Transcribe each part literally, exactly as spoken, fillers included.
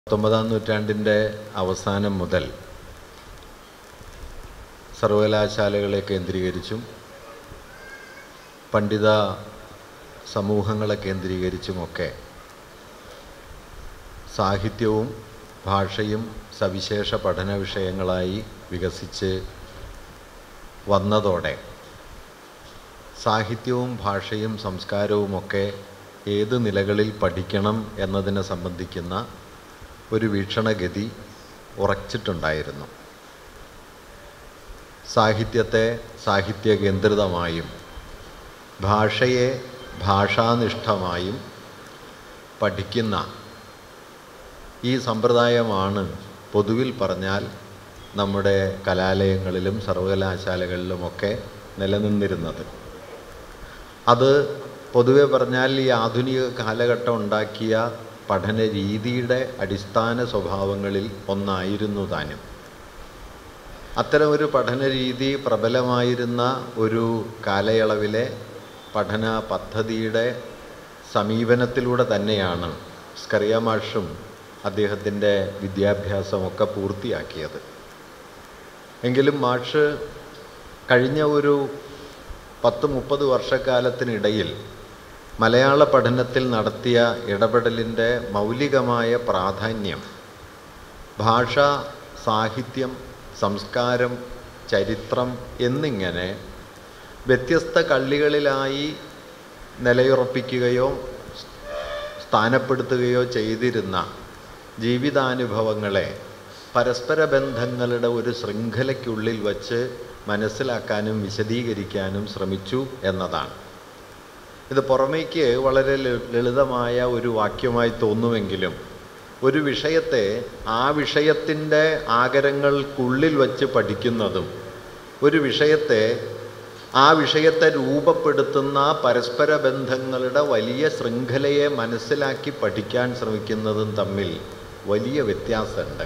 പത്തൊമ്പതാം നൂറ്റാണ്ടിൻ്റെ അവസാനം മുതൽ സർവകലാശാലകളെ കേന്ദ്രീകരിച്ചും പണ്ഡിത സമൂഹങ്ങളെ കേന്ദ്രീകരിച്ചുമൊക്കെ സാഹിത്യവും ഭാഷയും സവിശേഷ പഠന വിഷയങ്ങളായി വികസിച്ച് വന്നതോടെ സാഹിത്യവും ഭാഷയും സംസ്കാരവുമൊക്കെ ഏത് നിലകളിൽ പഠിക്കണം എന്നതിനെ സംബന്ധിക്കുന്ന ഒരു വീക്ഷണഗതി ഉറച്ചിട്ടുണ്ടായിരുന്നു. സാഹിത്യത്തെ സാഹിത്യ കേന്ദ്രിതമായും ഭാഷയെ ഭാഷാനിഷ്ഠമായും പഠിക്കുന്ന ഈ സമ്പ്രദായമാണ് പൊതുവിൽ പറഞ്ഞാൽ നമ്മുടെ കലാലയങ്ങളിലും സർവകലാശാലകളിലുമൊക്കെ നിലനിന്നിരുന്നത്. അത് പൊതുവെ പറഞ്ഞാൽ ഈ ആധുനിക കാലഘട്ടം ഉണ്ടാക്കിയ പഠന രീതിയുടെ അടിസ്ഥാന സ്വഭാവങ്ങളിൽ ഒന്നായിരുന്നു താനും. അത്തരമൊരു പഠന രീതി പ്രബലമായിരുന്ന ഒരു കാലയളവിലെ പഠന പദ്ധതിയുടെ സമീപനത്തിലൂടെ തന്നെയാണ് സ്കറിയ മാഷും അദ്ദേഹത്തിൻ്റെ വിദ്യാഭ്യാസമൊക്കെ പൂർത്തിയാക്കിയത്. എങ്കിലും മാഷ് കഴിഞ്ഞ ഒരു പത്ത് മുപ്പത് വർഷക്കാലത്തിനിടയിൽ മലയാള പഠനത്തിൽ നടത്തിയ ഇടപെടലിൻ്റെ മൗലികമായ പ്രാധാന്യം ഭാഷ, സാഹിത്യം, സംസ്കാരം, ചരിത്രം എന്നിങ്ങനെ വ്യത്യസ്ത കള്ളികളിലായി നിലയുറപ്പിക്കുകയോ സ്ഥാനപ്പെടുത്തുകയോ ചെയ്തിരുന്ന ജീവിതാനുഭവങ്ങളെ പരസ്പര ബന്ധങ്ങളുടെ ഒരു ശൃംഖലയ്ക്കുള്ളിൽ വച്ച് മനസ്സിലാക്കാനും വിശദീകരിക്കാനും ശ്രമിച്ചു എന്നതാണ്. ഇത് പുറമേക്ക് വളരെ ലളിതമായ ഒരു വാക്യമായി തോന്നുമെങ്കിലും ഒരു വിഷയത്തെ ആ വിഷയത്തിൻ്റെ ആകരങ്ങൾക്കുള്ളിൽ വച്ച് പഠിക്കുന്നതും ഒരു വിഷയത്തെ ആ വിഷയത്തെ രൂപപ്പെടുത്തുന്ന പരസ്പര ബന്ധങ്ങളുടെ വലിയ ശൃംഖലയെ മനസ്സിലാക്കി പഠിക്കാൻ ശ്രമിക്കുന്നതും തമ്മിൽ വലിയ വ്യത്യാസമുണ്ട്.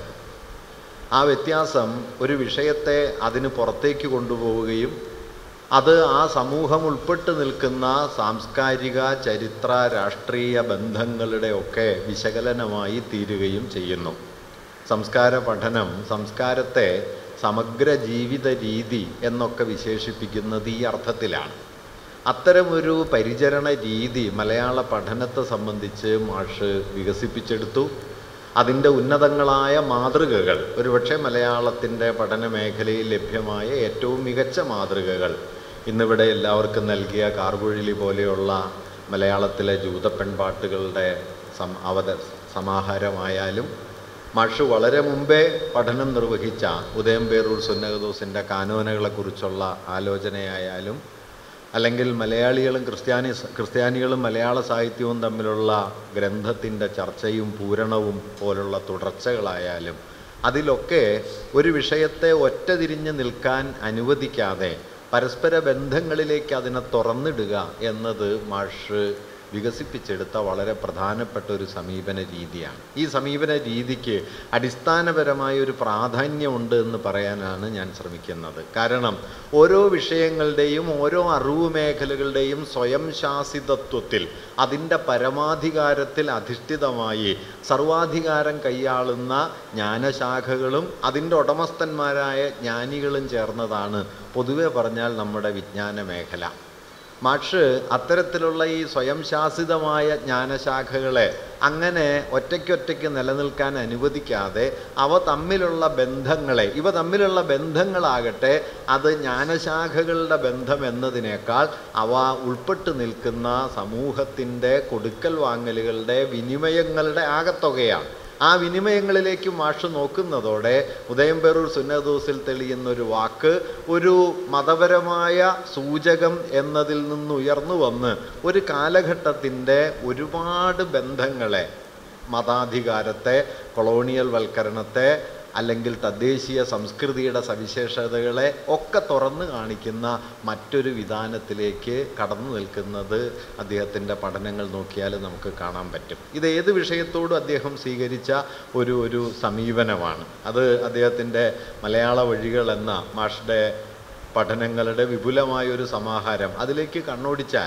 ആ വ്യത്യാസം ഒരു വിഷയത്തെ അതിന് പുറത്തേക്ക് കൊണ്ടുപോവുകയും അത് ആ സമൂഹം ഉൾപ്പെട്ട് നിൽക്കുന്ന സാംസ്കാരിക, ചരിത്ര, രാഷ്ട്രീയ ബന്ധങ്ങളുടെ ഒക്കെ വിശകലനമായി തീരുകയും ചെയ്യുന്നു. സംസ്കാര പഠനം സംസ്കാരത്തെ സമഗ്ര ജീവിത രീതി എന്നൊക്കെ വിശേഷിപ്പിക്കുന്നത് ഈ അർത്ഥത്തിലാണ്. അത്തരമൊരു പരിചരണ രീതി മലയാള പഠനത്തെ സംബന്ധിച്ച് മാഷ് വികസിപ്പിച്ചെടുത്തു. അതിൻ്റെ ഉന്നതങ്ങളായ മാതൃകകൾ, ഒരുപക്ഷെ മലയാളത്തിൻ്റെ പഠന മേഖലയിൽ ലഭ്യമായ ഏറ്റവും മികച്ച മാതൃകകൾ ഇന്നിവിടെ എല്ലാവർക്കും നൽകിയ കാർകുഴലി പോലെയുള്ള മലയാളത്തിലെ ജൂതപ്പെൺപാട്ടുകളുടെ സം അവത സമാഹാരമായാലും മാഷ് വളരെ മുമ്പേ പഠനം നിർവഹിച്ച ഉദയംപേരൂർ സുന്നഹദോസിൻ്റെ കാനോനകളെക്കുറിച്ചുള്ള ആലോചനയായാലും അല്ലെങ്കിൽ മലയാളികളും ക്രിസ്ത്യാനി ക്രിസ്ത്യാനികളും മലയാള സാഹിത്യവും തമ്മിലുള്ള ഗ്രന്ഥത്തിൻ്റെ ചർച്ചയും പൂരണവും പോലുള്ള തുടർച്ചകളായാലും അതിലൊക്കെ ഒരു വിഷയത്തെ ഒറ്റ തിരിഞ്ഞ് നിൽക്കാൻ അനുവദിക്കാതെ പരസ്പര ബന്ധങ്ങളിലേക്ക് അതിനെ തുറന്നിടുക എന്നത് മാഷ് വികസിപ്പിച്ചെടുത്ത വളരെ പ്രധാനപ്പെട്ട ഒരു സമീപന രീതിയാണ്. ഈ സമീപന രീതിക്ക് അടിസ്ഥാനപരമായ ഒരു പ്രാധാന്യമുണ്ട് എന്ന് പറയാനാണ് ഞാൻ ശ്രമിക്കുന്നത്. കാരണം ഓരോ വിഷയങ്ങളുടെയും ഓരോ അറിവ് മേഖലകളുടെയും സ്വയം ശാസിതത്വത്തിൽ അതിൻ്റെ പരമാധികാരത്തിൽ അധിഷ്ഠിതമായി സർവാധികാരം കൈയാളുന്ന ജ്ഞാനശാഖകളും അതിൻ്റെ ഉടമസ്ഥന്മാരായ ജ്ഞാനികളും ചേർന്നതാണ് പൊതുവെ പറഞ്ഞാൽ നമ്മുടെ വിജ്ഞാന മേഖല. മാഷ് അത്തരത്തിലുള്ള ഈ സ്വയം ശാസിതമായ ജ്ഞാനശാഖകളെ അങ്ങനെ ഒറ്റയ്ക്കൊറ്റയ്ക്ക് നിലനിൽക്കാൻ അനുവദിക്കാതെ അവ തമ്മിലുള്ള ബന്ധങ്ങളെ ഇവ തമ്മിലുള്ള ബന്ധങ്ങളാകട്ടെ അത് ജ്ഞാനശാഖകളുടെ ബന്ധം എന്നതിനേക്കാൾ അവ ഉൾപ്പെട്ട് നിൽക്കുന്ന സമൂഹത്തിൻ്റെ കൊടുക്കൽ വാങ്ങലുകളുടെ വിനിമയങ്ങളുടെ ആകത്തുകയാണ്. ആ വിനിമയങ്ങളിലേക്ക് മാഷ് നോക്കുന്നതോടെ ഉദയംപേരൂർ സുന്നഹദോസിൽ തെളിയുന്നൊരു വാക്ക് ഒരു മതപരമായ സൂചകം എന്നതിൽ നിന്നുയർന്നു വന്ന് ഒരു കാലഘട്ടത്തിൻ്റെ ഒരുപാട് ബന്ധങ്ങളെ, മതാധികാരത്തെ, കൊളോണിയൽ വൽക്കരണത്തെ, അല്ലെങ്കിൽ തദ്ദേശീയ സംസ്കൃതിയുടെ സവിശേഷതകളെ ഒക്കെ തുറന്നു കാണിക്കുന്ന മറ്റൊരു വിധാനത്തിലേക്ക് കടന്നു നിൽക്കുന്നത് അദ്ദേഹത്തിൻ്റെ പഠനങ്ങൾ നോക്കിയാൽ നമുക്ക് കാണാൻ പറ്റും. ഇത് ഏത് വിഷയത്തോടും അദ്ദേഹം സ്വീകരിച്ച ഒരു ഒരു സമീപനമാണ്. അത് അദ്ദേഹത്തിൻ്റെ മലയാള വഴികൾ എന്ന മാഷുടെ പഠനങ്ങളുടെ വിപുലമായൊരു സമാഹാരം അതിലേക്ക് കണ്ണോടിച്ചാൽ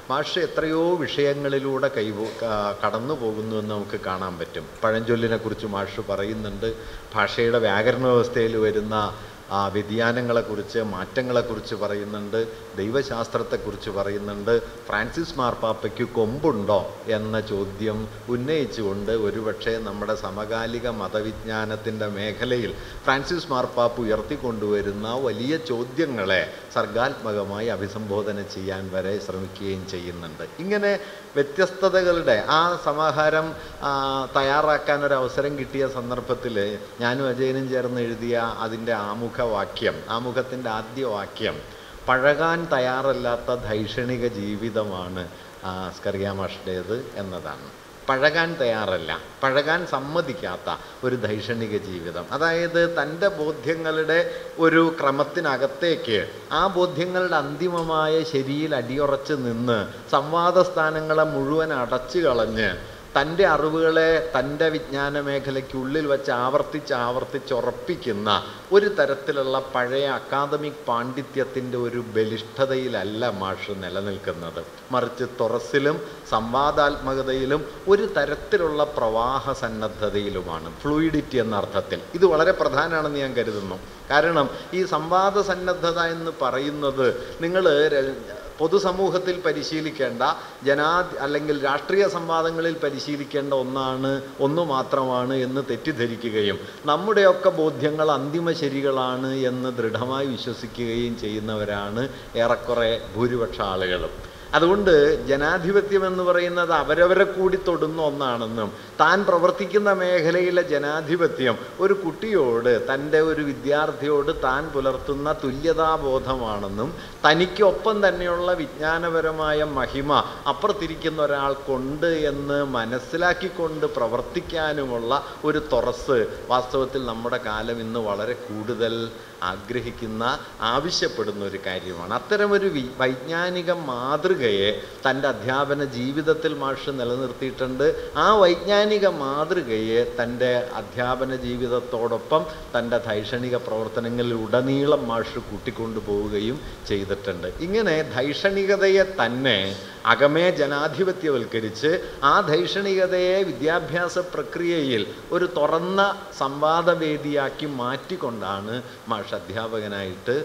മാഷ് എത്രയോ വിഷയങ്ങളിലൂടെ കൈപോ കടന്നു പോകുന്നു എന്ന് നമുക്ക് കാണാൻ പറ്റും. പഴഞ്ചൊല്ലിനെ കുറിച്ച് മാഷ് പറയുന്നുണ്ട്, ഭാഷയുടെ വ്യാകരണ വ്യവസ്ഥയിൽ വരുന്ന ആ വ്യതിയാനങ്ങളെക്കുറിച്ച്, മാറ്റങ്ങളെക്കുറിച്ച് പറയുന്നുണ്ട്, ദൈവശാസ്ത്രത്തെക്കുറിച്ച് പറയുന്നുണ്ട്. ഫ്രാൻസിസ് മാർപ്പാപ്പയ്ക്ക് കൊമ്പുണ്ടോ എന്ന ചോദ്യം ഉന്നയിച്ചുകൊണ്ട് ഒരുപക്ഷെ നമ്മുടെ സമകാലിക മതവിജ്ഞാനത്തിൻ്റെ മേഖലയിൽ ഫ്രാൻസിസ് മാർപ്പാപ്പ ഉയർത്തിക്കൊണ്ടുവരുന്ന വലിയ ചോദ്യങ്ങളെ സർഗാത്മകമായി അഭിസംബോധന ചെയ്യാൻ വരെ ശ്രമിക്കുകയും ചെയ്യുന്നുണ്ട്. ഇങ്ങനെ വ്യത്യസ്തതകളുടെ ആ സമാഹാരം തയ്യാറാക്കാൻ ഒരു അവസരം കിട്ടിയ സന്ദർഭത്തിൽ ഞാനും അജയനും ചേർന്ന് എഴുതിയ അതിൻ്റെ ആമുഖ വാക്യം, ആമുഖത്തിൻ്റെ ആദ്യ വാക്യം, പഴകാൻ തയ്യാറല്ലാത്ത ധൈഷണിക ജീവിതമാണ് സ്കറിയാ മാഷുടേത് എന്നതാണ്. പഴകാൻ തയ്യാറല്ല, പഴകാൻ സമ്മതിക്കാത്ത ഒരു ധൈഷണിക ജീവിതം. അതായത് തൻ്റെ ബോധ്യങ്ങളുടെ ഒരു ക്രമത്തിനകത്തേക്ക് ആ ബോധ്യങ്ങളുടെ അന്തിമമായ ശരിയിൽ അടിയുറച്ച് നിന്ന് സംവാദസ്ഥാനങ്ങളെ മുഴുവൻ അടച്ചു കളഞ്ഞ് തൻ്റെ അറിവുകളെ തൻ്റെ വിജ്ഞാന മേഖലയ്ക്കുള്ളിൽ വെച്ച് ആവർത്തിച്ച് ആവർത്തിച്ചുറപ്പിക്കുന്ന ഒരു തരത്തിലുള്ള പഴയ അക്കാദമിക് പാണ്ഡിത്യത്തിൻ്റെ ഒരു ബലിഷ്ഠതയിലല്ല മാഷ് നിലനിൽക്കുന്നത്. മറിച്ച് തുറസിലും സംവാദാത്മകതയിലും ഒരു തരത്തിലുള്ള പ്രവാഹ സന്നദ്ധതയിലുമാണ്, ഫ്ലൂയിഡിറ്റി എന്ന അർത്ഥത്തിൽ. ഇത് വളരെ പ്രധാനമാണെന്ന് ഞാൻ കരുതുന്നു. കാരണം ഈ സംവാദ സന്നദ്ധത എന്ന് പറയുന്നത് നിങ്ങൾ പൊതുസമൂഹത്തിൽ പരിശീലിക്കേണ്ട, ജനാ അല്ലെങ്കിൽ രാഷ്ട്രീയ സംവാദങ്ങളിൽ പരിശീലിക്കേണ്ട ഒന്നാണ്, ഒന്നു മാത്രമാണ് എന്ന് തെറ്റിദ്ധരിക്കുകയും നമ്മുടെയൊക്കെ ബോധ്യങ്ങൾ അന്തിമ ശരികളാണ് എന്ന് ദൃഢമായി വിശ്വസിക്കുകയും ചെയ്യുന്നവരാണ് ഏറെക്കുറെ ഭൂരിപക്ഷ ആളുകളും. അതുകൊണ്ട് ജനാധിപത്യം എന്ന് പറയുന്നത് അവരവരെ കൂടി തൊടുന്ന ഒന്നാണെന്നും താൻ പ്രവർത്തിക്കുന്ന മേഖലയിലെ ജനാധിപത്യം ഒരു കുട്ടിയോട്, തൻ്റെ ഒരു വിദ്യാർത്ഥിയോട് താൻ പുലർത്തുന്ന തുല്യതാബോധമാണെന്നും തനിക്കൊപ്പം തന്നെയുള്ള വിജ്ഞാനപരമായ മഹിമ അപ്പുറത്തിരിക്കുന്ന ഒരാൾക്കുണ്ട് എന്ന് മനസ്സിലാക്കിക്കൊണ്ട് പ്രവർത്തിക്കാനുമുള്ള ഒരു തുറസ് വാസ്തവത്തിൽ നമ്മുടെ കാലം ഇന്ന് വളരെ കൂടുതൽ ആഗ്രഹിക്കുന്ന, ആവശ്യപ്പെടുന്ന ഒരു കാര്യമാണ്. അത്തരമൊരു വി വൈജ്ഞാനിക മാതൃകയെ തൻ്റെ അധ്യാപന ജീവിതത്തിൽ മാഷ് നിലനിർത്തിയിട്ടുണ്ട്. ആ വൈജ്ഞാനിക മാതൃകയെ തൻ്റെ അധ്യാപന ജീവിതത്തോടൊപ്പം തൻ്റെ ധൈഷണിക പ്രവർത്തനങ്ങളിൽ ഉടനീളം മാഷ് കൂട്ടിക്കൊണ്ടു പോവുകയും ചെയ്തിട്ടുണ്ട്. ഇങ്ങനെ ധൈഷണികതയെ തന്നെ അകമേ ജനാധിപത്യവൽക്കരിച്ച് ആ ധൈഷണികതയെ വിദ്യാഭ്യാസ പ്രക്രിയയിൽ ഒരു തുറന്ന സംവാദവേദിയാക്കി മാറ്റിക്കൊണ്ടാണ് മാഷ് അധ്യാപകനായിട്ട്,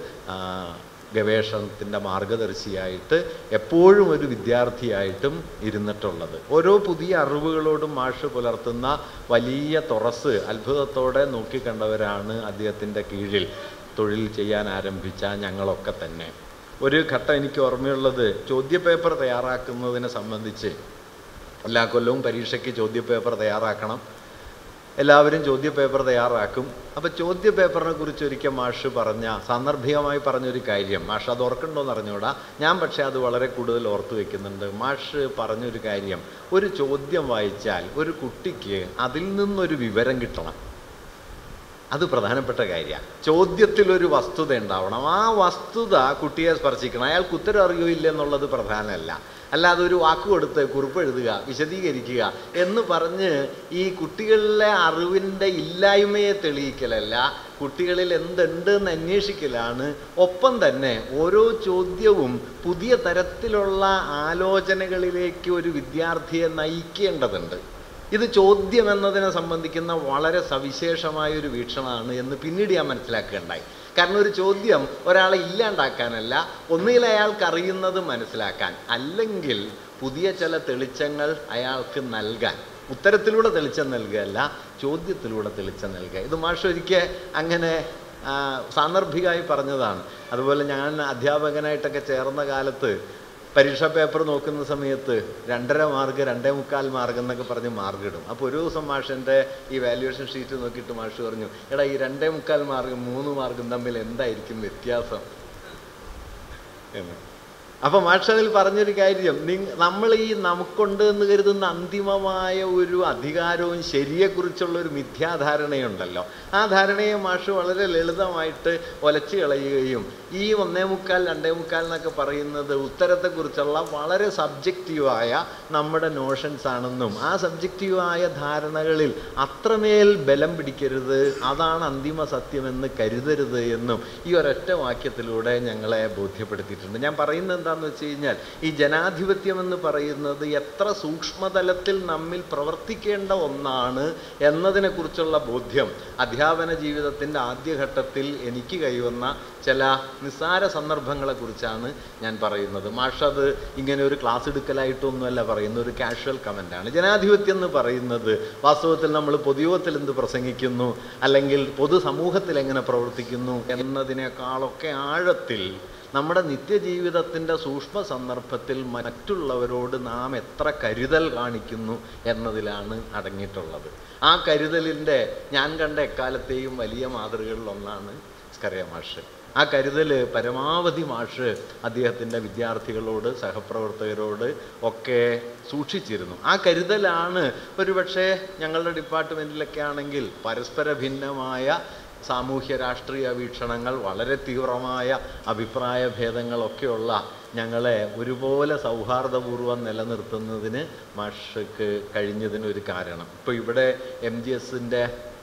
ഗവേഷണത്തിൻ്റെ മാർഗദർശിയായിട്ട്, എപ്പോഴും ഒരു വിദ്യാർത്ഥിയായിട്ടും ഇരുന്നിട്ടുള്ളത്. ഓരോ പുതിയ അറിവുകളോടും മാഷ് പുലർത്തുന്ന വലിയ തുറസ് അത്ഭുതത്തോടെ നോക്കിക്കണ്ടവരാണ് അദ്ദേഹത്തിൻ്റെ കീഴിൽ തൊഴിൽ ചെയ്യാൻ ആരംഭിച്ച ഞങ്ങളൊക്കെ തന്നെ. ഒരു ഘട്ടം എനിക്ക് ഓർമ്മയുള്ളത്, ചോദ്യപേപ്പർ തയ്യാറാക്കുന്നതിനെ സംബന്ധിച്ച് എല്ലാ കൊല്ലവും പരീക്ഷയ്ക്ക് ചോദ്യപേപ്പർ തയ്യാറാക്കണം, എല്ലാവരും ചോദ്യപേപ്പർ തയ്യാറാക്കും. അപ്പോൾ ചോദ്യപേപ്പറിനെ കുറിച്ച് ഒരിക്കൽ മാഷ് പറഞ്ഞ, സാന്ദർഭികമായി പറഞ്ഞൊരു കാര്യം, മാഷ് അത് ഓർക്കണ്ടോയെന്ന് അറിഞ്ഞൂടാ, ഞാൻ പക്ഷേ അത് വളരെ കൂടുതൽ ഓർത്തു വയ്ക്കുന്നുണ്ട്. മാഷ് പറഞ്ഞൊരു കാര്യം, ഒരു ചോദ്യം വായിച്ചാൽ ഒരു കുട്ടിക്ക് അതിൽ നിന്നൊരു വിവരം കിട്ടണം. അത് പ്രധാനപ്പെട്ട കാര്യമാണ്. ചോദ്യത്തിലൊരു വസ്തുത ഉണ്ടാവണം. ആ വസ്തുത കുട്ടിയെ സ്പർശിക്കണം. അയാൾക്ക് ഉത്തരം അറിയോ ഇല്ല എന്നുള്ളത് പ്രധാനമല്ല. അല്ലാതെ ഒരു വാക്ക് കൊടുത്ത് കുറിപ്പ് എഴുതുക, വിശദീകരിക്കുക എന്ന് പറഞ്ഞ് ഈ കുട്ടികളിലെ അറിവിൻ്റെ ഇല്ലായ്മയെ തെളിയിക്കലല്ല, കുട്ടികളിൽ എന്തുണ്ട് എന്ന് അന്വേഷിക്കലാണ്. ഒപ്പം തന്നെ ഓരോ ചോദ്യവും പുതിയ തരത്തിലുള്ള ആലോചനകളിലേക്ക് ഒരു വിദ്യാർത്ഥിയെ നയിക്കേണ്ടതുണ്ട്. ഇത് ചോദ്യം എന്നതിനെ സംബന്ധിക്കുന്ന വളരെ സവിശേഷമായൊരു വീക്ഷണമാണ് എന്ന് പിന്നീട് ഞാൻ മനസ്സിലാക്കുകയുണ്ടായി. കാരണം ഒരു ചോദ്യം ഒരാളെ ഇല്ലാണ്ടാക്കാനല്ല, ഒന്നുകിൽ അയാൾക്ക് അറിയുന്നത് മനസ്സിലാക്കാൻ, അല്ലെങ്കിൽ പുതിയ ചില തെളിച്ചങ്ങൾ അയാൾക്ക് നൽകാൻ. ഉത്തരത്തിലൂടെ തെളിച്ചം നൽകുകയല്ല, ചോദ്യത്തിലൂടെ തെളിച്ചം നൽകുക. ഇത് മാഷ് ഒരിക്കൽ അങ്ങനെ സാന്ദർഭികമായി പറഞ്ഞതാണ്. അതുപോലെ ഞാൻ അധ്യാപകനായിട്ടൊക്കെ ചേർന്ന കാലത്ത് പരീക്ഷാ പേപ്പർ നോക്കുന്ന സമയത്ത് രണ്ടര മാർക്ക്, രണ്ടേ മുക്കാൽ മാർക്ക് എന്നൊക്കെ പറഞ്ഞ് മാർക്ക് ഇടും. അപ്പോൾ ഒരു ദിവസം മാഷിൻ്റെ ഈ വാല്യുവേഷൻ ഷീറ്റ് നോക്കിയിട്ട് മാഷ് പറഞ്ഞു, എടാ ഈ രണ്ടേ മുക്കാൽ മാർക്കും മൂന്ന് മാർക്കും തമ്മിൽ എന്തായിരിക്കും വ്യത്യാസം എന്ന്. അപ്പം മാഷ് അതിൽ പറഞ്ഞൊരു കാര്യം, നിങ്ങ നമ്മൾ ഈ നമുക്കുണ്ട് എന്ന് കരുതുന്ന അന്തിമമായ ഒരു അധികാരവും ശരിയെക്കുറിച്ചുള്ള ഒരു മിഥ്യാധാരണയുണ്ടല്ലോ, ആ ധാരണയെ മാഷ് വളരെ ലളിതമായിട്ട് ഒലച്ചു കളയുകയും ഈ ഒന്നേ മുക്കാൽ രണ്ടേ മുക്കാൽ എന്നൊക്കെ പറയുന്നത് ഉത്തരത്തെക്കുറിച്ചുള്ള വളരെ സബ്ജക്റ്റീവായ നമ്മുടെ നോഷൻസ് ആണെന്നും ആ സബ്ജക്റ്റീവായ ധാരണകളിൽ അത്രമേൽ ബലം പിടിക്കരുത്, അതാണ് അന്തിമ സത്യമെന്ന് കരുതരുത് എന്നും ഈ ഒരൊറ്റ വാക്യത്തിലൂടെ ഞങ്ങളെ ബോധ്യപ്പെടുത്തിയിട്ടുണ്ട്. ഞാൻ പറയുന്നത് എന്താണെന്ന് വെച്ച് കഴിഞ്ഞാൽ ഈ ജനാധിപത്യം എന്ന് പറയുന്നത് എത്ര സൂക്ഷ്മതലത്തിൽ നമ്മിൽ പ്രവർത്തിക്കേണ്ട ഒന്നാണ് എന്നതിനെക്കുറിച്ചുള്ള ബോധ്യം അധ്യാപന ജീവിതത്തിൻ്റെ ആദ്യഘട്ടത്തിൽ എനിക്ക് കൈവന്ന ചില നിസ്സാര സന്ദർഭങ്ങളെക്കുറിച്ചാണ് ഞാൻ പറയുന്നത്. മാഷത് ഇങ്ങനെ ഒരു ക്ലാസ് എടുക്കലായിട്ടൊന്നുമല്ല പറയുന്നത്, ഒരു കാഷ്വൽ കമൻ്റാണ്. ജനാധിപത്യം എന്ന് പറയുന്നത് വാസ്തവത്തിൽ നമ്മൾ പൊതുയോഗത്തിൽ എന്ത് പ്രസംഗിക്കുന്നു അല്ലെങ്കിൽ പൊതുസമൂഹത്തിൽ എങ്ങനെ പ്രവർത്തിക്കുന്നു എന്നതിനേക്കാളൊക്കെ ആഴത്തിൽ നമ്മുടെ നിത്യജീവിതത്തിൻ്റെ സൂക്ഷ്മ സന്ദർഭത്തിൽ മറ്റുള്ളവരോട് നാം എത്ര കരുതൽ കാണിക്കുന്നു എന്നതിലാണ് അടങ്ങിയിട്ടുള്ളത്. ആ കരുതലിൻ്റെ ഞാൻ കണ്ട എക്കാലത്തെയും വലിയ മാതൃകകളിലൊന്നാണ് സ്കറിയ മാഷ്. ആ കരുതൽ പരമാവധി മാഷ് അദ്ദേഹത്തിൻ്റെ വിദ്യാർത്ഥികളോട് സഹപ്രവർത്തകരോട് ഒക്കെ സൂക്ഷിച്ചിരുന്നു. ആ കരുതലാണ് ഒരുപക്ഷെ ഞങ്ങളുടെ ഡിപ്പാർട്ട്മെൻറ്റിലൊക്കെ ആണെങ്കിൽ പരസ്പര ഭിന്നമായ സാമൂഹ്യ രാഷ്ട്രീയ വീക്ഷണങ്ങൾ, വളരെ തീവ്രമായ അഭിപ്രായ ഭേദങ്ങളൊക്കെയുള്ള ഞങ്ങളെ ഒരുപോലെ സൗഹാർദ്ദപൂർവ്വം നിലനിർത്തുന്നതിന് മാഷക്ക് കഴിഞ്ഞതിനൊരു കാരണം. ഇപ്പോൾ ഇവിടെ എം ജി എസിൻ്റെ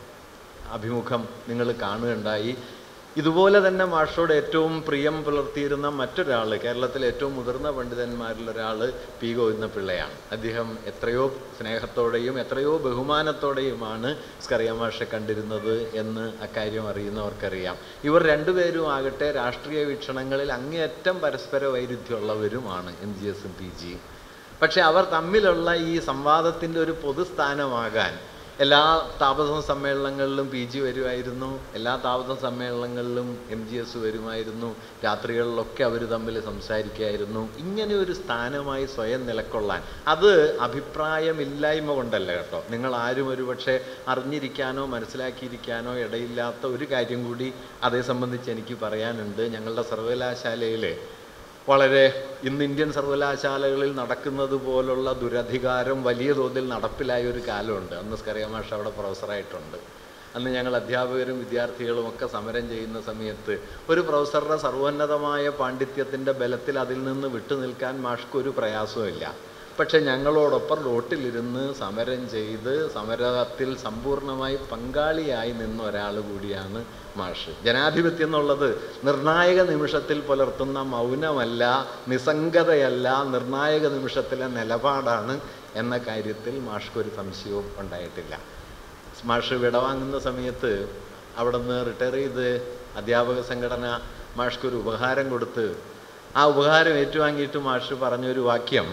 അഭിമുഖം നിങ്ങൾ കാണുകയുണ്ടായി. ഇതുപോലെ തന്നെ മാഷോട് ഏറ്റവും പ്രിയം പുലർത്തിയിരുന്ന മറ്റൊരാൾ, കേരളത്തിലെ ഏറ്റവും മുതിർന്ന പണ്ഡിതന്മാരിലൊരാൾ പി ഗോവിന്ദപിള്ളയാണ്. അദ്ദേഹം എത്രയോ സ്നേഹത്തോടെയും എത്രയോ ബഹുമാനത്തോടെയുമാണ് സ്കറിയ മാഷെ കണ്ടിരുന്നത് എന്ന് അക്കാര്യം അറിയുന്നവർക്കറിയാം. ഇവർ രണ്ടുപേരും ആകട്ടെ രാഷ്ട്രീയ വീക്ഷണങ്ങളിൽ അങ്ങേയറ്റം പരസ്പര വൈരുദ്ധ്യമുള്ളവരുമാണ്, എം ജി എസും പി ജിയും. പക്ഷെ അവർ തമ്മിലുള്ള ഈ സംവാദത്തിൻ്റെ ഒരു പൊതുസ്ഥാനമാകാൻ എല്ലാ താപസ സമ്മേളനങ്ങളിലും പി ജി വരുമായിരുന്നു, എല്ലാ താപസ സമ്മേളനങ്ങളിലും എം ജി എസ് വരുമായിരുന്നു, രാത്രികളിലൊക്കെ അവർ തമ്മിൽ സംസാരിക്കുമായിരുന്നു. ഇങ്ങനെ ഒരു സ്ഥാനമായി സ്വയം നിലക്കൊള്ളാൻ, അത് അഭിപ്രായമില്ലായ്മ കൊണ്ടല്ല കേട്ടോ, നിങ്ങൾ ആരും ഒരു പക്ഷേ അറിഞ്ഞിരിക്കാനോ മനസ്സിലാക്കിയിരിക്കാനോ ഇടയില്ലാത്ത ഒരു കാര്യം കൂടി അതേ സംബന്ധിച്ച് എനിക്ക് പറയാനുണ്ട്. ഞങ്ങളുടെ സർവകലാശാലയിൽ വളരെ ഇന്ന് ഇന്ത്യൻ സർവകലാശാലകളിൽ നടക്കുന്നത് പോലുള്ള ദുരധികാരം വലിയ തോതിൽ നടപ്പിലായ ഒരു കാലമുണ്ട്. അന്ന് സ്കറിയ മാഷ് അവിടെ പ്രൊഫസറായിട്ടുണ്ട്. അന്ന് ഞങ്ങൾ അധ്യാപകരും വിദ്യാർത്ഥികളും ഒക്കെ സമരം ചെയ്യുന്ന സമയത്ത് ഒരു പ്രൊഫസറുടെ സർവോന്നതമായ പാണ്ഡിത്യത്തിൻ്റെ ബലത്തിൽ അതിൽ നിന്ന് വിട്ടുനിൽക്കാൻ മാഷ്ക്കൊരു പ്രയാസവുമില്ല. പക്ഷെ ഞങ്ങളോടൊപ്പം റോട്ടിലിരുന്ന് സമരം ചെയ്ത് സമരത്തിൽ സമ്പൂർണ്ണമായി പങ്കാളിയായി നിന്ന ഒരാൾ കൂടിയാണ് മാഷ്. ജനാധിപത്യം എന്നുള്ളത് നിർണായക നിമിഷത്തിൽ പുലർത്തുന്ന മൗനമല്ല, നിസ്സംഗതയല്ല, നിർണായക നിമിഷത്തിലെ നിലപാടാണ് എന്ന കാര്യത്തിൽ മാഷ്ക്കൊരു സംശയവും ഉണ്ടായിട്ടില്ല. മാഷ് വിടവാങ്ങുന്ന സമയത്ത് അവിടെ നിന്ന് റിട്ടയർ ചെയ്ത് അധ്യാപക സംഘടന മാഷ്ക്കൊരു ഉപഹാരം കൊടുത്ത് ആ ഉപഹാരം ഏറ്റുവാങ്ങിയിട്ട് മാഷ് പറഞ്ഞൊരു വാക്യം,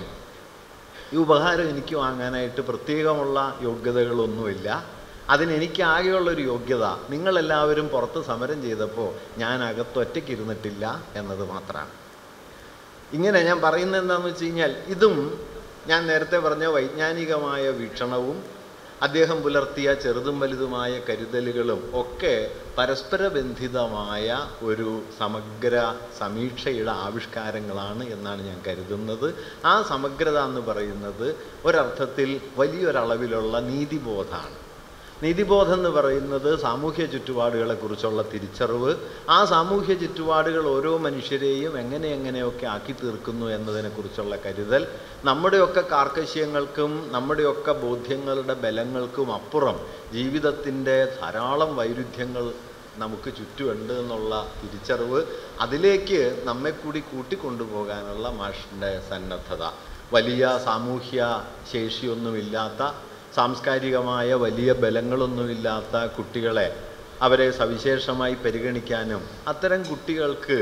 ഈ ഉപഹാരം എനിക്ക് വാങ്ങാനായിട്ട് പ്രത്യേകമുള്ള യോഗ്യതകളൊന്നുമില്ല, അതിനെനിക്കാകെയുള്ളൊരു യോഗ്യത നിങ്ങളെല്ലാവരും പുറത്ത് സമരം ചെയ്തപ്പോൾ ഞാൻ അകത്തൊറ്റയ്ക്ക് ഇരുന്നിട്ടില്ല എന്നത് മാത്രമാണ്. ഇങ്ങനെ ഞാൻ പറയുന്നത് എന്താണെന്ന് വെച്ച് കഴിഞ്ഞാൽ, ഇതും ഞാൻ നേരത്തെ പറഞ്ഞ വൈജ്ഞാനികമായ വീക്ഷണവും അദ്ദേഹം പുലർത്തിയ ചെറുതും വലുതുമായ കരുതലുകളും ഒക്കെ പരസ്പര ബന്ധിതമായ ഒരു സമഗ്ര സമീക്ഷയുടെ ആവിഷ്കാരങ്ങളാണ് എന്നാണ് ഞാൻ കരുതുന്നത്. ആ സമഗ്രത എന്ന് പറയുന്നത് ഒരർത്ഥത്തിൽ വലിയൊരളവിലുള്ള നീതിബോധമാണ്. നീതിബോധം എന്ന് പറയുന്നത് സാമൂഹ്യ ചുറ്റുപാടുകളെക്കുറിച്ചുള്ള തിരിച്ചറിവ്, ആ സാമൂഹ്യ ചുറ്റുപാടുകൾ ഓരോ മനുഷ്യരെയും എങ്ങനെ എങ്ങനെയൊക്കെ ആക്കി തീർക്കുന്നു എന്നതിനെക്കുറിച്ചുള്ള കരുതൽ, നമ്മുടെയൊക്കെ കാർക്കശ്യങ്ങൾക്കും നമ്മുടെയൊക്കെ ബോധ്യങ്ങളുടെ ബലങ്ങൾക്കും അപ്പുറം ജീവിതത്തിൻ്റെ ധാരാളം വൈരുദ്ധ്യങ്ങൾ നമുക്ക് ചുറ്റുമുണ്ട് എന്നുള്ള തിരിച്ചറിവ്, അതിലേക്ക് നമ്മെ കൂടി കൂട്ടിക്കൊണ്ടുപോകാനുള്ള മാഷിൻ്റെ സന്നദ്ധത. വലിയ സാമൂഹ്യ ശേഷിയൊന്നുമില്ലാത്ത, സാംസ്കാരികമായ വലിയ ബലങ്ങളൊന്നുമില്ലാത്ത കുട്ടികളെ അവരെ സവിശേഷമായി പരിഗണിക്കാനും അത്തരം കുട്ടികൾക്ക്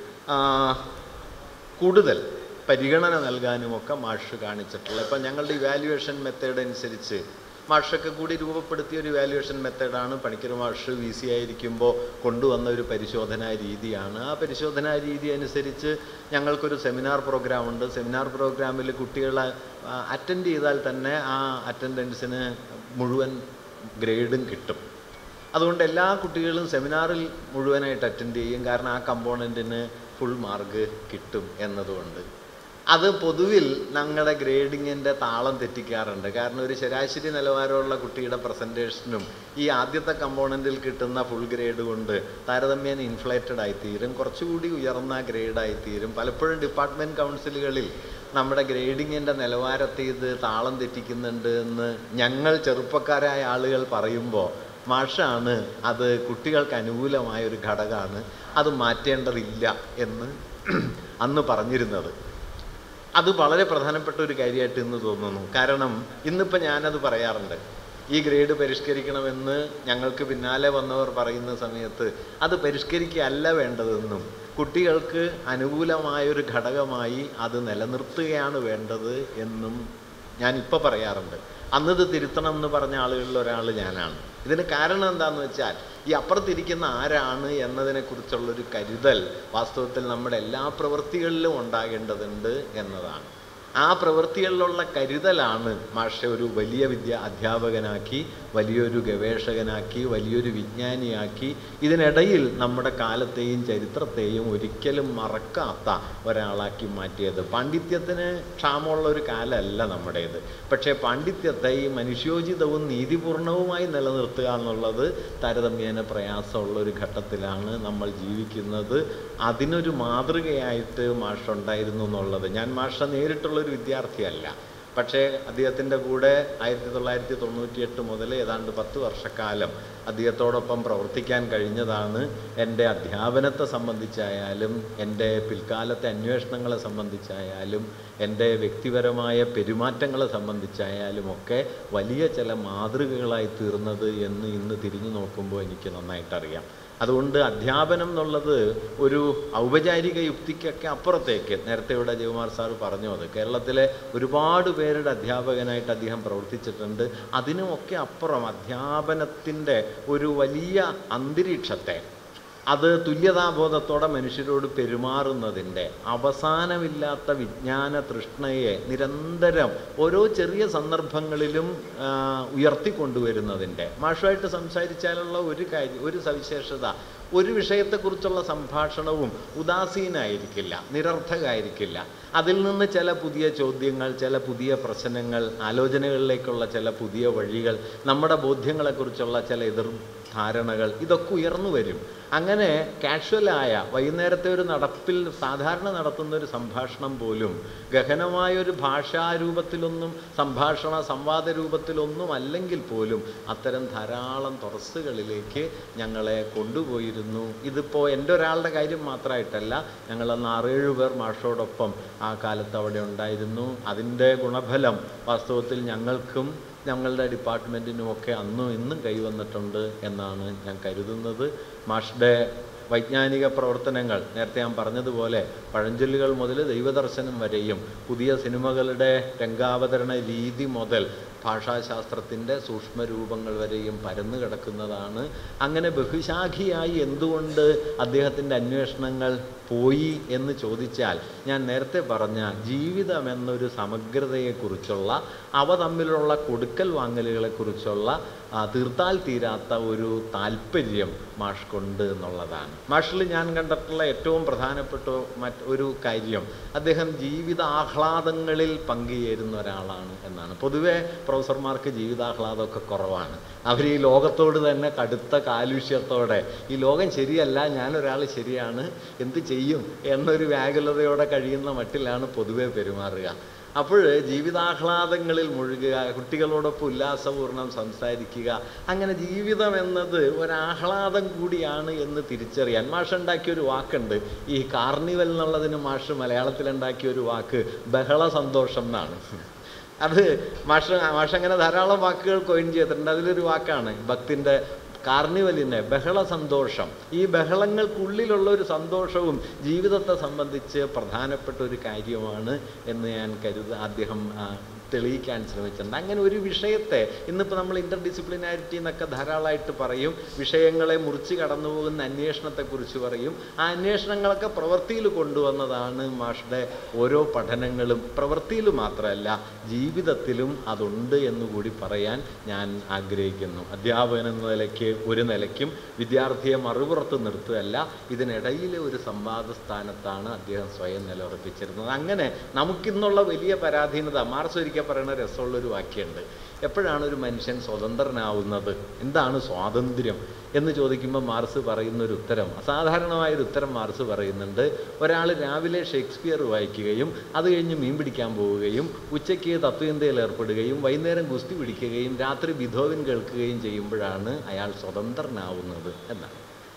കൂടുതൽ പരിഗണന നൽകാനുമൊക്കെ മാഷ് കാണിച്ചിട്ടുള്ള, ഇപ്പം ഞങ്ങളുടെ ഇവാലുവേഷൻ മെത്തേഡ് അനുസരിച്ച് മാഷൊക്കെ കൂടി രൂപപ്പെടുത്തിയ ഒരു ഇവാലുവേഷൻ മെത്തേഡാണ് പണിക്കർ മാഷ് വി സി ആയിരിക്കുമ്പോൾ കൊണ്ടുവന്ന ഒരു പരിശോധനാ രീതിയാണ്. ആ പരിശോധനാ രീതി അനുസരിച്ച് ഞങ്ങൾക്കൊരു സെമിനാർ പ്രോഗ്രാമുണ്ട്. സെമിനാർ പ്രോഗ്രാമിൽ കുട്ടികളെ അറ്റൻഡ് ചെയ്താൽ തന്നെ ആ അറ്റൻഡൻസിന് മുഴുവൻ ഗ്രേഡും കിട്ടും. അതുകൊണ്ട് എല്ലാ കുട്ടികളും സെമിനാറിൽ മുഴുവനായിട്ട് അറ്റൻഡ് ചെയ്യും, കാരണം ആ കമ്പോണൻറ്റിന് ഫുൾ മാർക്ക് കിട്ടും എന്നതുകൊണ്ട്. അത് പൊതുവിൽ ഞങ്ങളുടെ ഗ്രേഡിങ്ങിൻ്റെ താളം തെറ്റിക്കാറുണ്ട്. കാരണം ഒരു ശരാശരി നിലവാരമുള്ള കുട്ടിയുടെ പ്രസൻറ്റേഷനും ഈ ആദ്യത്തെ കമ്പോണൻറ്റിൽ കിട്ടുന്ന ഫുൾ ഗ്രേഡ് കൊണ്ട് താരതമ്യേന ഇൻഫ്ലേറ്റഡ് ആയിത്തീരും, കുറച്ചുകൂടി ഉയർന്ന ഗ്രേഡായിത്തീരും. പലപ്പോഴും ഡിപ്പാർട്ട്മെൻറ്റ് കൗൺസിലുകളിൽ നമ്മുടെ ഗ്രേഡിങ്ങിൻ്റെ നിലവാരത്തെ ഇത് താളം തെറ്റിക്കുന്നുണ്ട് എന്ന് ഞങ്ങൾ ചെറുപ്പക്കാരായ ആളുകൾ പറയുമ്പോൾ മാഷാണ് അത് കുട്ടികൾക്ക് അനുകൂലമായൊരു ഘടകമാണ്, അത് മാറ്റേണ്ടതില്ല എന്ന് അന്ന് പറഞ്ഞിരുന്നത്. അത് വളരെ പ്രധാനപ്പെട്ട ഒരു കാര്യമായിട്ട് ഇന്ന് തോന്നുന്നു. കാരണം ഇന്നിപ്പോൾ ഞാനത് പറയാറുണ്ട്. ഈ ഗ്രേഡ് പരിഷ്കരിക്കണമെന്ന് ഞങ്ങൾക്ക് പിന്നാലെ വന്നവർ പറയുന്ന സമയത്ത് അത് പരിഷ്കരിക്കുകയല്ല വേണ്ടതെന്നും കുട്ടികൾക്ക് അനുകൂലമായൊരു ഘടകമായി അത് നിലനിർത്തുകയാണ് വേണ്ടത് എന്നും ഞാനിപ്പോൾ പറയാറുണ്ട്. അന്നത് തിരുത്തണം എന്ന് പറഞ്ഞ ആളുകളിൽ ഒരാൾ ഞാനാണ്. ഇതിന് കാരണം എന്താണെന്ന് വെച്ചാൽ ഈ അപ്പുറത്തിരിക്കുന്ന ആരാണ് എന്നതിനെക്കുറിച്ചുള്ളൊരു കരുതൽ വാസ്തവത്തിൽ നമ്മുടെ എല്ലാ പ്രവൃത്തികളിലും ഉണ്ടാകേണ്ടതുണ്ട് എന്നതാണ്. ആ പ്രവൃത്തികളിലുള്ള കരുതലാണ് മാഷെ ഒരു വലിയ വിദ്യ അധ്യാപകനാക്കി, വലിയൊരു ഗവേഷകനാക്കി, വലിയൊരു വിജ്ഞാനിയാക്കി, ഇതിനിടയിൽ നമ്മുടെ കാലത്തെയും ചരിത്രത്തെയും ഒരിക്കലും മറക്കാത്ത ഒരാളാക്കി മാറ്റിയത്. പാണ്ഡിത്യത്തിന് ക്ഷാമമുള്ള ഒരു കാലമല്ല നമ്മുടേത്. പക്ഷേ പാണ്ഡിത്യത്തെ ഈ മനുഷ്യോചിതവും നീതിപൂർണവുമായി നിലനിർത്തുക എന്നുള്ളത് താരതമ്യേന പ്രയാസമുള്ള ഒരു ഘട്ടത്തിലാണ് നമ്മൾ ജീവിക്കുന്നത്. അതിനൊരു മാതൃകയായിട്ട് മാഷുണ്ടായിരുന്നു എന്നുള്ളത്. ഞാൻ മാഷ നേരിട്ടുള്ളൊരു വിദ്യാർത്ഥിയല്ല. പക്ഷേ അദ്ദേഹത്തിൻ്റെ കൂടെ ആയിരത്തി തൊള്ളായിരത്തി തൊണ്ണൂറ്റിയെട്ട് മുതൽ ഏതാണ്ട് പത്ത് വർഷക്കാലം അദ്ദേഹത്തോടൊപ്പം പ്രവർത്തിക്കാൻ കഴിഞ്ഞതാണ് എൻ്റെ അധ്യാപനത്തെ സംബന്ധിച്ചായാലും എൻ്റെ പിൽക്കാലത്തെ അന്വേഷണങ്ങളെ സംബന്ധിച്ചായാലും എൻ്റെ വ്യക്തിപരമായ പെരുമാറ്റങ്ങളെ സംബന്ധിച്ചായാലും ഒക്കെ വലിയ ചില മാതൃകകളായി തീർന്നത് എന്ന് ഇന്ന് തിരിഞ്ഞു നോക്കുമ്പോൾ എനിക്ക് നന്നായിട്ടറിയാം. അതുകൊണ്ട് അധ്യാപനം എന്നുള്ളത് ഒരു ഔപചാരിക യുക്തിക്കൊക്കെ അപ്പുറത്തേക്ക്, നേരത്തെ ഇവിടെ ജയകുമാർ സാറ് പറഞ്ഞു, അത് കേരളത്തിലെ ഒരുപാട് പേരുടെ അധ്യാപകനായിട്ട് അദ്ദേഹം പ്രവർത്തിച്ചിട്ടുണ്ട്. അതിനുമൊക്കെ അപ്പുറം അധ്യാപനത്തിൻ്റെ ഒരു വലിയ അന്തരീക്ഷത്തെ, അത് തുല്യതാബോധത്തോടെ മനുഷ്യരോട് പെരുമാറുന്നതിൻ്റെ, അവസാനമില്ലാത്ത വിജ്ഞാന തൃഷ്ണയെ നിരന്തരം ഓരോ ചെറിയ സന്ദർഭങ്ങളിലും ഉയർത്തിക്കൊണ്ടുവരുന്നതിൻ്റെ, മാഷുമായിട്ട് സംസാരിച്ചാലുള്ള ഒരു കാര്യം, ഒരു സവിശേഷത, ഒരു വിഷയത്തെക്കുറിച്ചുള്ള സംഭാഷണവും ഉദാസീനായിരിക്കില്ല, നിരർത്ഥകമായിരിക്കില്ല. അതിൽ നിന്ന് ചില പുതിയ ചോദ്യങ്ങൾ, ചില പുതിയ പ്രശ്നങ്ങൾ, ആലോചനകളിലേക്കുള്ള ചില പുതിയ വഴികൾ, നമ്മുടെ ബോധ്യങ്ങളെക്കുറിച്ചുള്ള ചില എതിർ ധാരണകൾ, ഇതൊക്കെ ഉയർന്നു വരും. അങ്ങനെ കാഷ്വലായ വൈകുന്നേരത്തെ ഒരു നടപ്പിൽ സാധാരണ നടത്തുന്ന ഒരു സംഭാഷണം പോലും ഗഹനമായൊരു ഭാഷാരൂപത്തിലൊന്നും സംഭാഷണ സംവാദ രൂപത്തിലൊന്നും അല്ലെങ്കിൽ പോലും അത്തരം ധാരാളം തുറസ്സുകളിലേക്ക് ഞങ്ങളെ കൊണ്ടുപോയിരുന്നു. ഇതിപ്പോൾ എൻ്റെ ഒരാളുടെ കാര്യം മാത്രമായിട്ടല്ല, ഞങ്ങളന്ന് ആറേഴു പേർ മാഷോടൊപ്പം ആ കാലത്ത് അവിടെ ഉണ്ടായിരുന്നു. അതിൻ്റെ ഗുണഫലം വാസ്തവത്തിൽ ഞങ്ങൾക്കും ഞങ്ങളുടെ ഡിപ്പാർട്ട്മെൻറ്റിനുമൊക്കെ അന്നും ഇന്നും കൈവന്നിട്ടുണ്ട് എന്നാണ് ഞാൻ കരുതുന്നത്. മാഷ്ടെ വൈജ്ഞാനിക പ്രവർത്തനങ്ങൾ നേരത്തെ ഞാൻ പറഞ്ഞതുപോലെ പഴഞ്ചൊല്ലുകൾ മുതൽ ദൈവദർശനം വരെയും പുതിയ സിനിമകളുടെ രംഗാവതരണ രീതി മുതൽ ഭാഷാശാസ്ത്രത്തിൻ്റെ സൂക്ഷ്മരൂപങ്ങൾ വരെയും പരന്നു കിടക്കുന്നതാണ്. അങ്ങനെ ബഹുശാഖിയായി എന്തുകൊണ്ട് അദ്ദേഹത്തിൻ്റെ അന്വേഷണങ്ങൾ പോയി എന്ന് ചോദിച്ചാൽ, ഞാൻ നേരത്തെ പറഞ്ഞ ജീവിതം എന്നൊരു സമഗ്രതയെക്കുറിച്ചുള്ള, അവ തമ്മിലുള്ള കൊടുക്കൽ വാങ്ങലുകളെക്കുറിച്ചുള്ള തീർത്താൽ തീരാത്ത ഒരു താല്പര്യം മാഷ്കൊണ്ട് എന്നുള്ളതാണ്. മാഷിൽ ഞാൻ കണ്ടിട്ടുള്ള ഏറ്റവും പ്രധാനപ്പെട്ട മറ്റ് ഒരു കാര്യം, അദ്ദേഹം ജീവിതാഹ്ലാദങ്ങളിൽ പങ്കുചേരുന്ന ഒരാളാണ് എന്നാണ്. പൊതുവെ പ്രൊഫസർമാർക്ക് ജീവിതാഹ്ലാദമൊക്കെ കുറവാണ്. അവർ ഈ ലോകത്തോട് തന്നെ കടുത്ത കാലുഷ്യത്തോടെ, ഈ ലോകം ശരിയല്ല, ഞാനൊരാൾ ശരിയാണ്, എന്ത് ചെയ്യും എന്നൊരു വ്യാകുലതയോടെ കഴിയുന്ന മട്ടിലാണ് പൊതുവെ പെരുമാറുക. അപ്പോൾ ജീവിതാഹ്ലാദങ്ങളിൽ മുഴുകുക, കുട്ടികളോടൊപ്പം ഉല്ലാസപൂർണ്ണം സംസാരിക്കുക, അങ്ങനെ ജീവിതം എന്നത് ഒരാഹ്ലാദം കൂടിയാണ് എന്ന് തിരിച്ചറിയാൻ മാഷുണ്ടാക്കിയൊരു വാക്കുണ്ട്. ഈ കാർണിവൽ എന്നുള്ളതിന് മാഷ് മലയാളത്തിലുണ്ടാക്കിയൊരു വാക്ക് ബഹള സന്തോഷം എന്നാണ്. അത് മാഷ് മാഷങ്ങനെ ധാരാളം വാക്കുകൾ കോയിൻ ചെയ്തിട്ടുണ്ട്. അതിലൊരു വാക്കാണ് ഭക്തിൻ്റെ കാർണിവലിനെ, ബഹള സന്തോഷം. ഈ ബഹളങ്ങൾക്കുള്ളിലുള്ള ഒരു സന്തോഷവും ജീവിതത്തെ സംബന്ധിച്ച് പ്രധാനപ്പെട്ട ഒരു കാര്യമാണ് എന്ന് ഞാൻ കരുത അദ്ദേഹം തെളിയിക്കാൻ ശ്രമിച്ചിട്ടുണ്ട്. അങ്ങനെ ഒരു വിഷയത്തെ, ഇന്നിപ്പോൾ നമ്മൾ ഇൻ്റർ ഡിസിപ്ലിനാരിറ്റി എന്നൊക്കെ ധാരാളമായിട്ട് പറയും, വിഷയങ്ങളെ മുറിച്ച് കടന്നു പോകുന്ന അന്വേഷണത്തെക്കുറിച്ച് പറയും. ആ അന്വേഷണങ്ങളൊക്കെ പ്രവൃത്തിയിൽ കൊണ്ടുവന്നതാണ് മാഷ്ടെ ഓരോ പഠനങ്ങളും. പ്രവൃത്തിയിൽ മാത്രമല്ല, ജീവിതത്തിലും അതുണ്ട് എന്നുകൂടി പറയാൻ ഞാൻ ആഗ്രഹിക്കുന്നു. അധ്യാപകൻ എന്ന നിലയ്ക്ക് ഒരു നിലയ്ക്കും വിദ്യാർത്ഥിയെ മറുപുറത്ത് നിർത്തുകയല്ല, ഇതിനിടയിലെ ഒരു സംവാദ സ്ഥാനത്താണ് അദ്ദേഹം സ്വയം നിലയുറപ്പിച്ചിരുന്നത്. അങ്ങനെ നമുക്കിന്നുള്ള വലിയ പരാധീനത, മാർസ് ഒരിക്കൽ പറയുന്ന രസമുള്ളൊരു വാക്യമുണ്ട്, എപ്പോഴാണ് ഒരു മനുഷ്യൻ സ്വതന്ത്രനാവുന്നത്, എന്താണ് സ്വാതന്ത്ര്യം എന്ന് ചോദിക്കുമ്പോൾ മാർസ് പറയുന്നൊരു ഉത്തരം, അസാധാരണമായൊരു ഉത്തരം മാർസ് പറയുന്നുണ്ട്. ഒരാൾ രാവിലെ ഷേക്സ്പിയർ വായിക്കുകയും അത് കഴിഞ്ഞ് മീൻ പിടിക്കാൻ പോവുകയും ഉച്ചയ്ക്ക് തത്വചിന്തയിൽ ഏർപ്പെടുകയും വൈകുന്നേരം ഗുസ്തി പിടിക്കുകയും രാത്രി ബിഥോവൻ കേൾക്കുകയും ചെയ്യുമ്പോഴാണ് അയാൾ സ്വതന്ത്രനാവുന്നത് എന്നാണ്.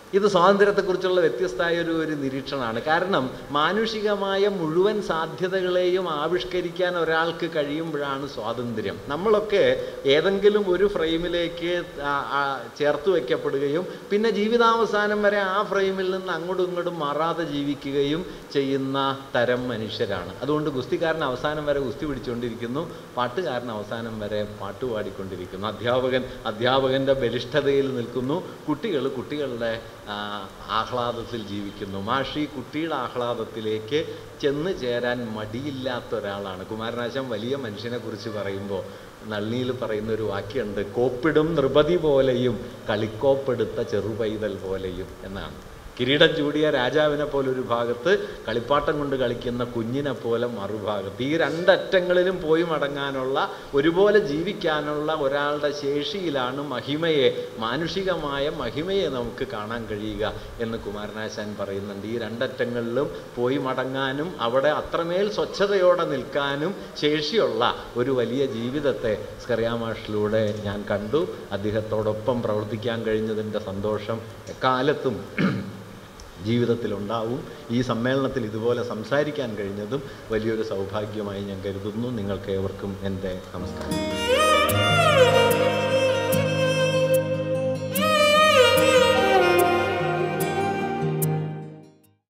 ഇത് സ്വാതന്ത്ര്യത്തെക്കുറിച്ചുള്ള വ്യത്യസ്തമായ ഒരു ഒരു നിരീക്ഷണമാണ്. കാരണം മാനുഷികമായ മുഴുവൻ സാധ്യതകളെയും ആവിഷ്കരിക്കാൻ ഒരാൾക്ക് കഴിയുമ്പോഴാണ് സ്വാതന്ത്ര്യം. നമ്മളൊക്കെ ഏതെങ്കിലും ഒരു ഫ്രെയിമിലേക്ക് ചേർത്ത് വയ്ക്കപ്പെടുകയും പിന്നെ ജീവിതാവസാനം വരെ ആ ഫ്രെയിമിൽ നിന്ന് അങ്ങോട്ടും ഇങ്ങോട്ടും മാറാതെ ജീവിക്കുകയും ചെയ്യുന്ന തരം മനുഷ്യരാണ്. അതുകൊണ്ട് ഗുസ്തിക്കാരൻ അവസാനം വരെ ഗുസ്തി പിടിച്ചുകൊണ്ടിരിക്കുന്നു, പാട്ടുകാരൻ അവസാനം വരെ പാട്ട് പാടിക്കൊണ്ടിരിക്കുന്നു, അധ്യാപകൻ അധ്യാപകൻ്റെ ബലിഷ്ഠതയിൽ നിൽക്കുന്നു, കുട്ടികൾ കുട്ടികളുടെ ആഹ്ലാദത്തിൽ ജീവിക്കുന്നു. മാഷി കുട്ടിയുടെ ആഹ്ലാദത്തിലേക്ക് ചെന്ന് ചേരാൻ മടിയില്ലാത്ത ഒരാളാണ്. കുമാരനാശാൻ വലിയ മനുഷ്യനെ കുറിച്ച് പറയുമ്പോൾ നളിനിയിൽ പറയുന്ന ഒരു വാക്യമുണ്ട്, കോപ്പിടും നൃപതി പോലെയും കളിക്കോപ്പെടുത്ത ചെറുപൈതൽ പോലെയും എന്നാണ്. കിരീടം ചൂടിയ രാജാവിനെ പോലെ ഒരു ഭാഗത്ത്, കളിപ്പാട്ടം കൊണ്ട് കളിക്കുന്ന കുഞ്ഞിനെ പോലെ മറുഭാഗത്ത്. ഈ രണ്ടറ്റങ്ങളിലും പോയി മടങ്ങാനുള്ള, ഒരുപോലെ ജീവിക്കാനുള്ള ഒരാളുടെ ശേഷിയിലാണ് മഹിമയെ, മാനുഷികമായ മഹിമയെ നമുക്ക് കാണാൻ കഴിയുക എന്ന് കുമാരനാശാൻ പറയുന്നുണ്ട്. ഈ രണ്ടറ്റങ്ങളിലും പോയി മടങ്ങാനും അവിടെ അത്രമേൽ സ്വച്ഛതയോടെ നിൽക്കാനും ശേഷിയുള്ള ഒരു വലിയ ജീവിതത്തെ സ്കറിയാമാഷിലൂടെ ഞാൻ കണ്ടു. അദ്ദേഹത്തോടൊപ്പം പ്രവർത്തിക്കാൻ കഴിഞ്ഞതിൻ്റെ സന്തോഷം എക്കാലത്തും ജീവിതത്തിലുണ്ടാവും. ഈ സമ്മേളനത്തിൽ ഇതുപോലെ സംസാരിക്കാൻ കഴിഞ്ഞതും വലിയൊരു സൗഭാഗ്യമായി ഞാൻ കരുതുന്നു. നിങ്ങൾക്ക് ഏവർക്കും എൻ്റെ നമസ്കാരം.